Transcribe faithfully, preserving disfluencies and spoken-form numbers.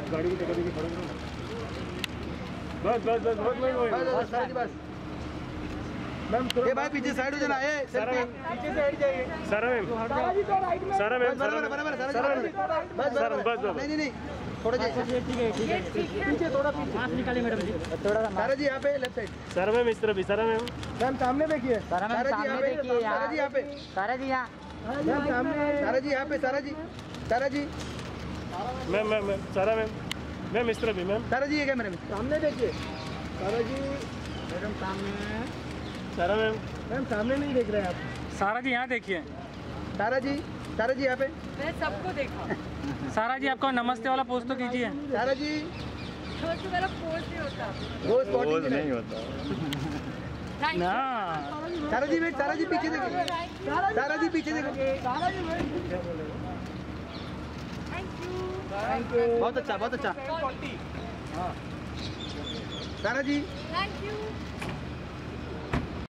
गाड़ी की टिकट खड़े बस बस बस बहुत बस सारा जी बस। मैम ये भाई पीछे साइड हो जाना। ए सर पीछे से हट जाइए। सारा मैम सारा जी तो राइट में। सारा मैम बराबर बराबर सारा जी बस बस बस नहीं नहीं नहीं थोड़ा जी ठीक है ठीक है पीछे थोड़ा पीछे हाथ निकालिए मैडम जी थोड़ा सा। सारा जी यहाँ पे लेफ्ट साइड। सारा मैम इस तरफ सारा मैम मैम सामने देखिए। सारा मैम सामने देखिए। सारा जी यहाँ पे। सारा जी यहाँ मैम सामने। सारा जी यहाँ पे। Sara ji Sara ji ma'am ma'am ma'am Sara ma'am ma'am इस तरफ भी मैम। सारा जी ये कैमरे में सामने देखिए। सारा जी मैडम सामने। सारा मैम मैम सामने नहीं देख रहे हैं आप। सारा जी यहाँ देखिए। सारा जी सारा जी यहाँ पे। मैं सबको देखा। सारा जी आपका नमस्ते वाला पोस्ट तो कीजिए। सारा जी तो मेरा पोस्ट नहीं होता। वो स्पॉटिंग नहीं होता ना। सारा जी वेट। सारा जी पीछे देखिए। सारा जी पीछे देखो। Sara ji wait. Thank you. Thank you. बहुत अच्छा बहुत अच्छा। सारा जी थैंक यू।